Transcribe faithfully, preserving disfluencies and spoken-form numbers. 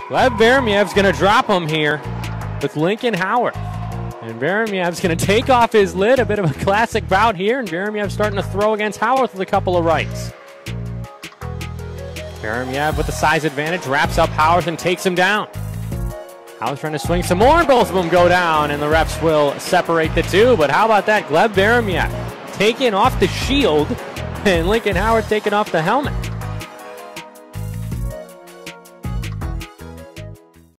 Gleb Veremyev's going to drop him here with Lincoln Howard. And Veremyev's going to take off his lid, a bit of a classic bout here, and Veremyev starting to throw against Howard with a couple of rights. Veremyev with the size advantage wraps up Howard and takes him down. Howard's trying to swing some more, and both of them go down, and the refs will separate the two. But how about that? Gleb Veremyev taking off the shield, and Lincoln Howard taking off the helmet.